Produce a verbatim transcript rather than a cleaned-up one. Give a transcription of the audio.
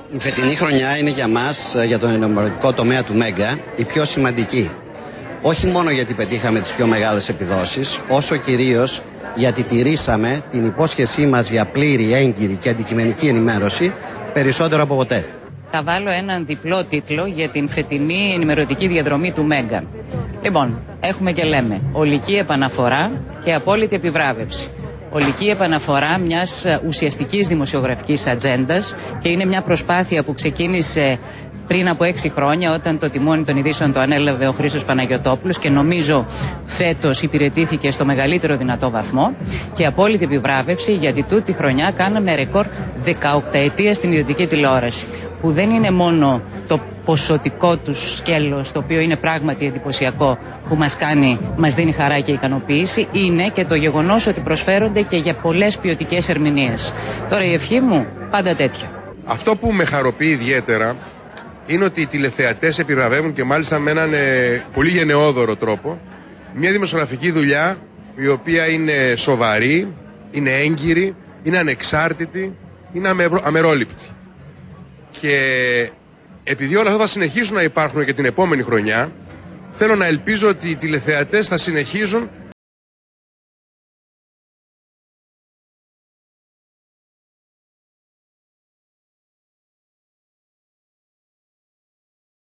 Η φετινή χρονιά είναι για μας, για τον ενημερωτικό τομέα του Μέγκα, η πιο σημαντική. Όχι μόνο γιατί πετύχαμε τις πιο μεγάλες επιδόσεις, όσο κυρίως γιατί τηρήσαμε την υπόσχεσή μας για πλήρη, έγκυρη και αντικειμενική ενημέρωση περισσότερο από ποτέ. Θα βάλω έναν διπλό τίτλο για την φετινή ενημερωτική διαδρομή του Μέγκα. Λοιπόν, έχουμε και λέμε ολική επαναφορά και απόλυτη επιβράβευση. Ολική επαναφορά μιας ουσιαστικής δημοσιογραφικής ατζέντας και είναι μια προσπάθεια που ξεκίνησε πριν από έξι χρόνια, όταν το τιμόνι των ειδήσεων το ανέλαβε ο Χρήστος Παναγιωτόπουλος και νομίζω φέτος υπηρετήθηκε στο μεγαλύτερο δυνατό βαθμό, και απόλυτη επιβράβευση γιατί τούτη χρονιά κάναμε ρεκόρ δεκαοκταετία στην ιδιωτική τηλεόραση, που δεν είναι μόνο το ποσοτικό του σκέλος, το οποίο είναι πράγματι εντυπωσιακό, που μας κάνει, μας δίνει χαρά και ικανοποίηση, είναι και το γεγονός ότι προσφέρονται και για πολλές ποιοτικές ερμηνείες. Τώρα η ευχή μου πάντα τέτοια. Αυτό που με χαροποιεί ιδιαίτερα είναι ότι οι τηλεθεατές επιβραβεύουν, και μάλιστα με έναν ε, πολύ γενναιόδωρο τρόπο, μια δημοσιογραφική δουλειά η οποία είναι σοβαρή, είναι έγκυρη, είναι ανεξάρτητη, είναι αμερόληπτη. Και επειδή όλα αυτά θα συνεχίσουν να υπάρχουν και την επόμενη χρονιά, θέλω να ελπίζω ότι οι τηλεθεατές θα συνεχίζουν